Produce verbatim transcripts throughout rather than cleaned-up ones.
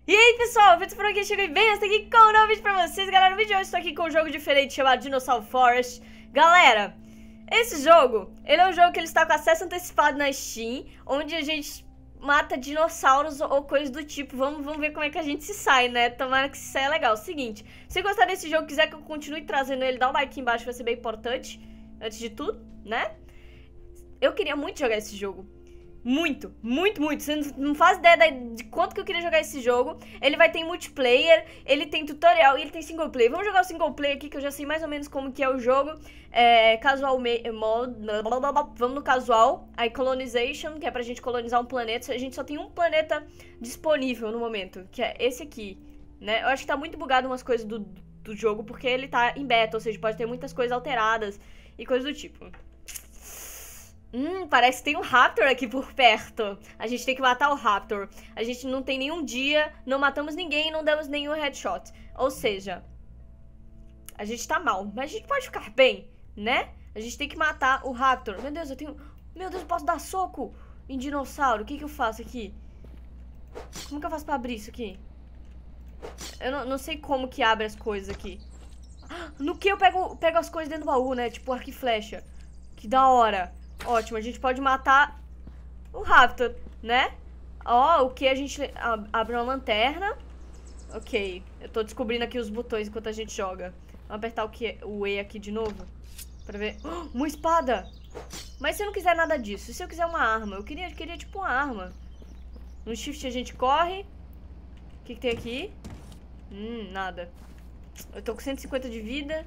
E aí pessoal, o Vitor por aqui, chegou bem essa aqui com um novo vídeo pra vocês. Galera, no vídeo de hoje estou aqui com um jogo diferente chamado Dinosaur Forest. Galera, esse jogo, ele é um jogo que ele está com acesso antecipado na Steam, onde a gente mata dinossauros ou coisas do tipo. Vamos, vamos ver como é que a gente se sai, né? Tomara que se saia legal. Seguinte, se gostar desse jogo, quiser que eu continue trazendo ele, dá um like aqui embaixo, vai ser bem importante, antes de tudo, né? Eu queria muito jogar esse jogo. Muito, muito, muito. Você não faz ideia de quanto que eu queria jogar esse jogo. Ele vai ter multiplayer, ele tem tutorial e ele tem single player. Vamos jogar o single player aqui que eu já sei mais ou menos como que é o jogo. É, casual mode, vamos no casual. Aí colonization, que é pra gente colonizar um planeta. A gente só tem um planeta disponível no momento, que é esse aqui, né? Eu acho que tá muito bugado umas coisas do, do jogo, porque ele tá em beta, ou seja, pode ter muitas coisas alteradas e coisas do tipo. Hum, parece que tem um Raptor aqui por perto. A gente tem que matar o Raptor. A gente não tem nenhum dia, não matamos ninguém, não demos nenhum headshot. Ou seja, a gente tá mal, mas a gente pode ficar bem, né? A gente tem que matar o Raptor. Meu Deus, eu tenho... Meu Deus, eu posso dar soco em dinossauro. O que que eu faço aqui? Como que eu faço pra abrir isso aqui? Eu não, não sei como que abre as coisas aqui. No que eu pego, pego as coisas dentro do baú, né? Tipo arco e flecha. Que da hora. Ótimo, a gente pode matar o Raptor, né? Ó, o que a gente... Abre uma lanterna. Ok, eu tô descobrindo aqui os botões enquanto a gente joga. Vamos apertar o, que, o E aqui de novo pra ver... Oh, uma espada! Mas se eu não quiser nada disso, se eu quiser uma arma, eu queria, queria tipo uma arma. No shift a gente corre. O que que tem aqui? Hum, nada. Eu tô com cento e cinquenta de vida.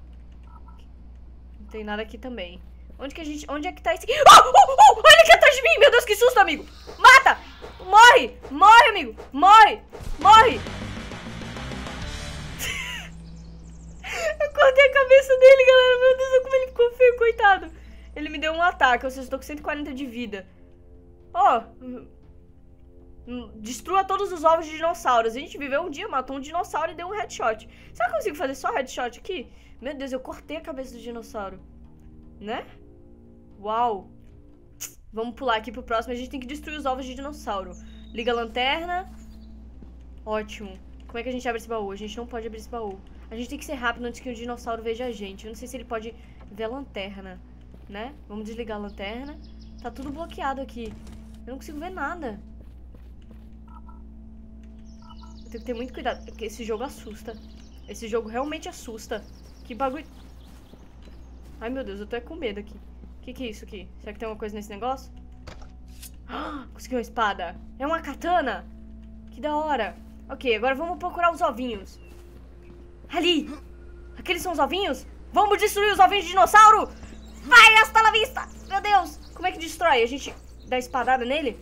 Não tem nada aqui também. Onde que a gente... Onde é que tá esse... Oh, oh, oh, olha aqui atrás de mim! Meu Deus, que susto, amigo! Mata! Morre! Morre, amigo! Morre! Morre! Eu cortei a cabeça dele, galera. Meu Deus, olha como ele ficou feio, coitado. Ele me deu um ataque, ou seja, eu tô com cento e quarenta de vida. Ó... Oh, destrua todos os ovos de dinossauros. A gente viveu um dia, matou um dinossauro e deu um headshot. Será que eu consigo fazer só headshot aqui? Meu Deus, eu cortei a cabeça do dinossauro. Né? Uau. Vamos pular aqui pro próximo. A gente tem que destruir os ovos de dinossauro. Liga a lanterna. Ótimo. Como é que a gente abre esse baú? A gente não pode abrir esse baú. A gente tem que ser rápido antes que o dinossauro veja a gente. Eu não sei se ele pode ver a lanterna, né? Vamos desligar a lanterna. Tá tudo bloqueado aqui. Eu não consigo ver nada. Eu tenho que ter muito cuidado, porque esse jogo assusta. Esse jogo realmente assusta. Que bagulho... Ai, meu Deus, eu tô com medo aqui. O que que é isso aqui? Será que tem alguma coisa nesse negócio? Ah, consegui uma espada. É uma katana. Que da hora. Ok, agora vamos procurar os ovinhos. Ali. Aqueles são os ovinhos? Vamos destruir os ovinhos de dinossauro. Vai, hasta la vista. Meu Deus. Como é que destrói? A gente dá espadada nele?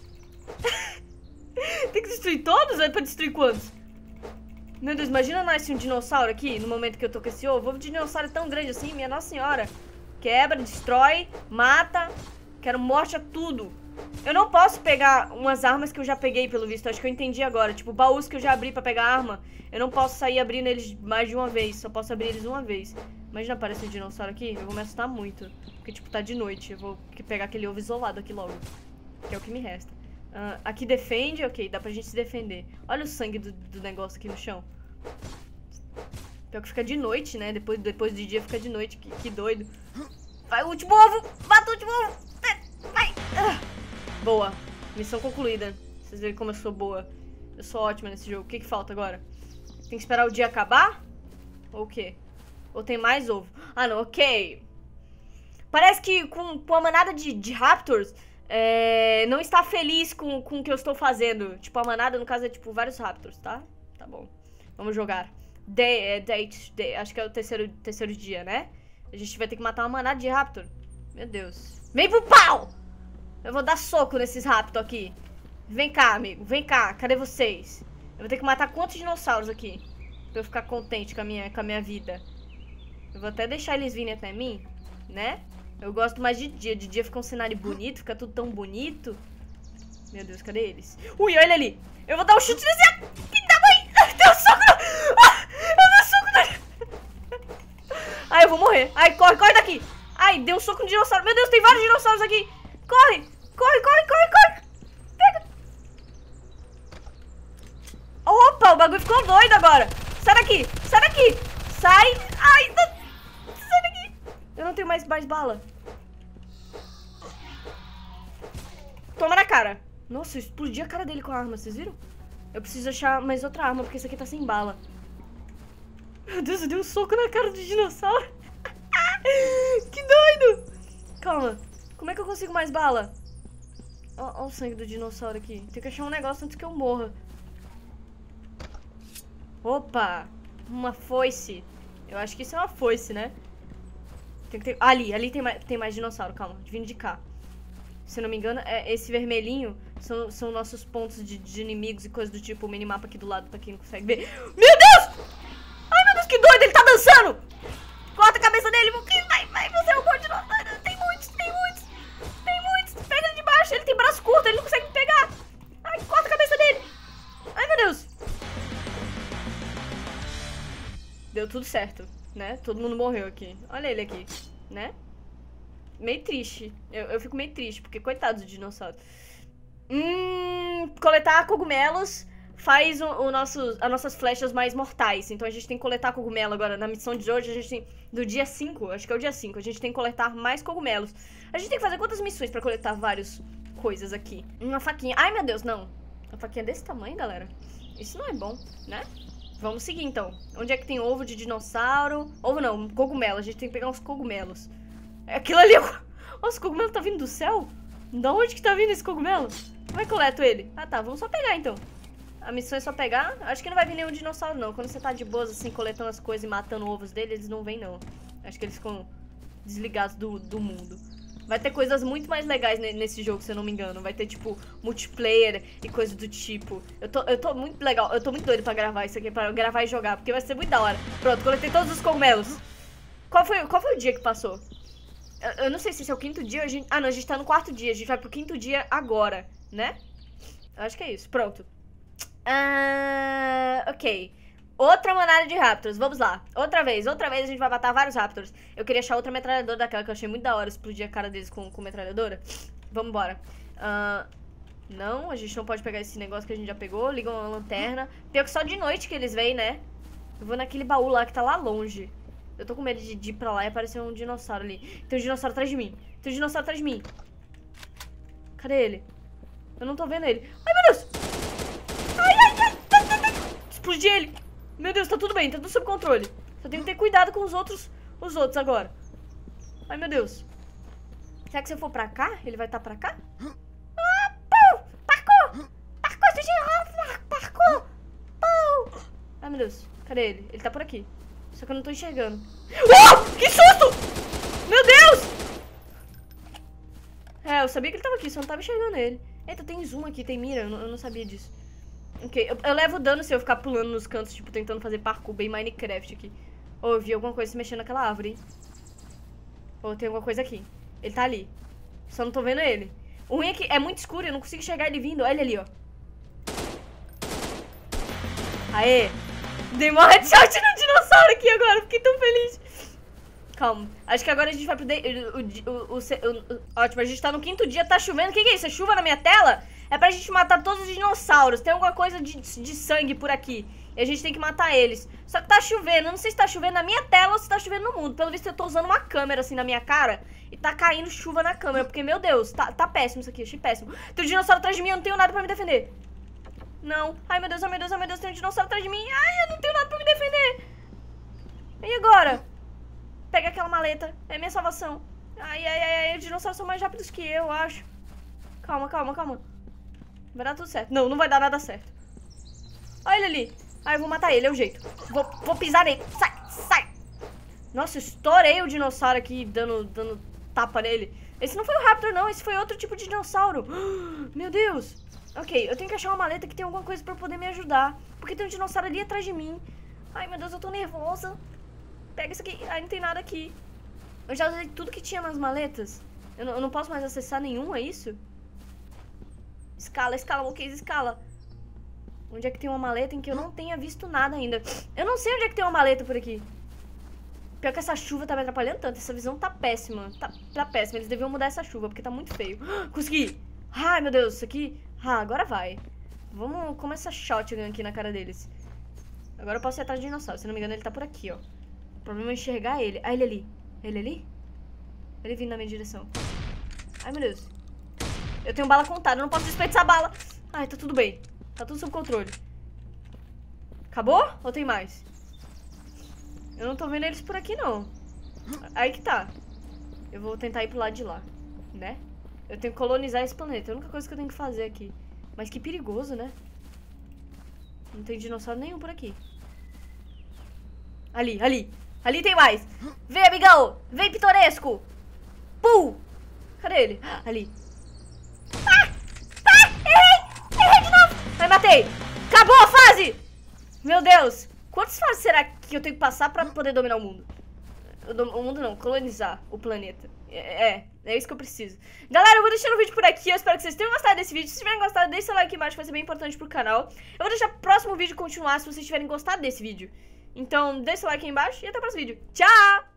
Tem que destruir todos? É pra destruir quantos? Meu Deus, imagina nasce um dinossauro aqui, no momento que eu tô com esse ovo. O ovo de dinossauro é tão grande assim, minha nossa senhora. Quebra, destrói, mata. Quero morte a tudo. Eu não posso pegar umas armas que eu já peguei, pelo visto. Acho que eu entendi agora. Tipo, baús que eu já abri pra pegar arma. Eu não posso sair abrindo eles mais de uma vez. Só posso abrir eles uma vez. Imagina aparecer um dinossauro aqui, eu vou me assustar muito. Porque, tipo, tá de noite. Eu vou pegar aquele ovo isolado aqui logo. Que é o que me resta. Uh, aqui defende, ok, dá pra gente se defender. Olha o sangue do, do negócio aqui no chão. Pior que fica de noite, né? Depois, depois do dia fica de noite, que, que doido. Vai, o último ovo! Mata o último ovo! Vai! Uh. Boa, missão concluída. Vocês verem como eu sou boa. Eu sou ótima nesse jogo. O que que falta agora? Tem que esperar o dia acabar? Ou o quê? Ou tem mais ovo? Ah, não, ok. Parece que com, com a manada de, de Raptors... É, não está feliz com, com o que eu estou fazendo. Tipo, a manada, no caso, é tipo vários Raptors, tá? Tá bom. Vamos jogar. Day, é, date, day, acho que é o terceiro, terceiro dia, né? A gente vai ter que matar uma manada de Raptor. Meu Deus. Vem pro pau! Eu vou dar soco nesses Raptor aqui. Vem cá, amigo. Vem cá. Cadê vocês? Eu vou ter que matar quantos dinossauros aqui? Pra eu ficar contente com a minha, com a minha vida. Eu vou até deixar eles virem até mim, né? Eu gosto mais de dia. De dia fica um cenário bonito, fica tudo tão bonito. Meu Deus, cadê eles? Ui, olha ali. Eu vou dar um chute nesse... Que da mãe! Deu um soco no... Ah, eu dei um soco no... Ai, eu vou morrer. Ai, corre, corre daqui. Ai, deu um soco no dinossauro. Meu Deus, tem vários dinossauros aqui. Corre, corre, corre, corre, corre. Pega. bagulho ficou doido agora. Sai daqui, sai daqui. Sai. Ai, tá... sai daqui. Eu não tenho mais, mais bala. Toma na cara. Nossa, eu explodi a cara dele com a arma, vocês viram? Eu preciso achar mais outra arma, porque esse aqui tá sem bala. Meu Deus, eu dei um soco na cara do dinossauro. Que doido. Calma. Como é que eu consigo mais bala? Ó, ó o sangue do dinossauro aqui. Tem que achar um negócio antes que eu morra. Opa. Uma foice. Eu acho que isso é uma foice, né? Tem que ter... Ali, ali tem mais, tem mais dinossauro. Calma, vindo de cá. Se eu não me engano, é esse vermelhinho são, são nossos pontos de, de inimigos e coisas do tipo. O minimapa aqui do lado, pra quem não consegue ver. Meu Deus! Ai, meu Deus, que doido! Ele tá dançando! Corta a cabeça dele! Vai, vai, você é um bom dinossauro! Tem muitos, tem muitos! Tem muitos! Pega ele de baixo! Ele tem braço curto, ele não consegue me pegar! Ai, corta a cabeça dele! Ai, meu Deus! Deu tudo certo, né? Todo mundo morreu aqui. Olha ele aqui, né? Meio triste. Eu, eu fico meio triste, porque coitado do dinossauro. Hum, coletar cogumelos faz o, o nosso, as nossas flechas mais mortais. Então a gente tem que coletar cogumelo agora. Na missão de hoje, a gente tem... Do dia cinco, acho que é o dia cinco. A gente tem que coletar mais cogumelos. A gente tem que fazer quantas missões pra coletar várias coisas aqui? Uma faquinha. Ai, meu Deus, não. Uma faquinha desse tamanho, galera. Isso não é bom, né? Vamos seguir, então. Onde é que tem ovo de dinossauro? Ovo não, cogumelo. A gente tem que pegar uns cogumelos. Aquilo ali... Nossa, o cogumelo tá vindo do céu? Da onde que tá vindo esse cogumelo? Como é que eu coleto ele? Ah, tá. Vamos só pegar, então. A missão é só pegar. Acho que não vai vir nenhum dinossauro, não. Quando você tá de boas, assim, coletando as coisas e matando ovos dele, eles não vêm, não. Acho que eles ficam desligados do, do mundo. Vai ter coisas muito mais legais nesse jogo, se eu não me engano. Vai ter, tipo, multiplayer e coisas do tipo. Eu tô, eu tô muito legal. Eu tô muito doido pra gravar isso aqui, pra gravar e jogar, porque vai ser muito da hora. Pronto, coletei todos os cogumelos. Qual foi, qual foi o dia que passou? Eu, eu não sei se esse é o quinto dia ou a gente... Ah, não, a gente tá no quarto dia. A gente vai pro quinto dia agora, né? Eu acho que é isso. Pronto. Ah, ok. Outra manada de Raptors. Vamos lá. Outra vez. Outra vez a gente vai matar vários Raptors. Eu queria achar outra metralhadora daquela que eu achei muito da hora. Explodir a cara deles com, com metralhadora. Vamos embora. Ah, não, a gente não pode pegar esse negócio que a gente já pegou. Liga uma lanterna. Pior que só de noite que eles vêm, né? Eu vou naquele baú lá que tá lá longe. Eu tô com medo de, de ir pra lá e aparecer um dinossauro ali. Tem um dinossauro atrás de mim. Tem um dinossauro atrás de mim. Cadê ele? Eu não tô vendo ele. Ai, meu Deus! Ai, ai, ai! ai, ai, ai. Explodi ele! Meu Deus, tá tudo bem, tá tudo sob controle. Só tenho que ter cuidado com os outros, os outros agora. Ai, meu Deus. Será que se eu for pra cá, ele vai estar tá pra cá? Ah, pum! Parkour! Parkour! Parkour! Pum! Ai, meu Deus. Cadê ele? Ele tá por aqui. Só que eu não tô enxergando. Oh! Que susto! Meu Deus! É, eu sabia que ele tava aqui, só não tava enxergando ele. Eita, tem zoom aqui, tem mira, eu não, eu não sabia disso. Ok, eu, eu levo dano se eu ficar pulando nos cantos, tipo, tentando fazer parkour bem Minecraft aqui. Ou eu vi alguma coisa se mexendo naquela árvore. Ou tem alguma coisa aqui. Ele tá ali. Só não tô vendo ele. O ruim é que é muito escuro, eu não consigo enxergar ele vindo. Olha ele ali, ó. Aê! Dei uma headshot no dinossauro aqui agora, fiquei tão feliz. Calma, acho que agora a gente vai pro... De... O, o, o, o, o, ótimo, a gente tá no quinto dia, tá chovendo. O que, que é isso? É chuva na minha tela? É pra gente matar todos os dinossauros. Tem alguma coisa de, de sangue por aqui. E a gente tem que matar eles. Só que tá chovendo, eu não sei se tá chovendo na minha tela ou se tá chovendo no mundo. Pelo visto eu tô usando uma câmera assim na minha cara e tá caindo chuva na câmera. Porque, meu Deus, tá, tá péssimo isso aqui, achei péssimo. Tem um dinossauro atrás de mim, eu não tenho nada pra me defender. Não, ai meu Deus, ai meu Deus, ai meu Deus, tem um dinossauro atrás de mim. Ai, eu não tenho nada pra me defender. E agora? Pega aquela maleta, é minha salvação. Ai, ai, ai, ai, os dinossauros são mais rápidos que eu, acho. Calma, calma, calma. Vai dar tudo certo. Não, não vai dar nada certo. Olha ele ali. Ah, eu vou matar ele, é o jeito. Vou, vou pisar nele. Sai, sai. Nossa, eu estourei o dinossauro aqui, dando, dando tapa nele. Esse não foi o Raptor, não. Esse foi outro tipo de dinossauro. Meu Deus. Ok, eu tenho que achar uma maleta que tem alguma coisa pra poder me ajudar. Porque tem um dinossauro ali atrás de mim. Ai, meu Deus, eu tô nervosa. Pega isso aqui. Ai, não tem nada aqui. Eu já usei tudo que tinha nas maletas. Eu não, eu não posso mais acessar nenhum, é isso? Escala, escala, ok, escala. Onde é que tem uma maleta em que eu não tenha visto nada ainda? Eu não sei onde é que tem uma maleta por aqui. Pior que essa chuva tá me atrapalhando tanto. Essa visão tá péssima. Tá, tá péssima. Eles deviam mudar essa chuva, porque tá muito feio. Consegui! Ai, meu Deus, isso aqui... Ah, agora vai. Vamos começar shotgun aqui na cara deles. Agora eu posso ir atrás de dinossauro. Se não me engano, ele tá por aqui, ó. O problema é enxergar ele. Ah, ele ali. Ele ali? Ele vindo na minha direção. Ai, meu Deus. Eu tenho bala contada, eu não posso desperdiçar bala. Ai, tá tudo bem. Tá tudo sob controle. Acabou? Ou tem mais? Eu não tô vendo eles por aqui, não. Aí que tá. Eu vou tentar ir pro lado de lá, né? Eu tenho que colonizar esse planeta. É a única coisa que eu tenho que fazer aqui. Mas que perigoso, né? Não tem dinossauro nenhum por aqui. Ali, ali. Ali tem mais. Vem, amigão. Vem, pitoresco. Pum. Cadê ele? Ali. Ah! Ah! Errei! Errei de novo! Ai, matei. Acabou a fase! Meu Deus. Quantas fases será que eu tenho que passar pra poder dominar o mundo? O mundo não, colonizar o planeta. É, é, é isso que eu preciso. Galera, eu vou deixando o vídeo por aqui. Eu espero que vocês tenham gostado desse vídeo. Se tiverem gostado, deixa o like aqui embaixo, vai ser bem importante pro canal. Eu vou deixar o próximo vídeo continuar se vocês tiverem gostado desse vídeo. Então, deixa o like aí embaixo e até o próximo vídeo. Tchau!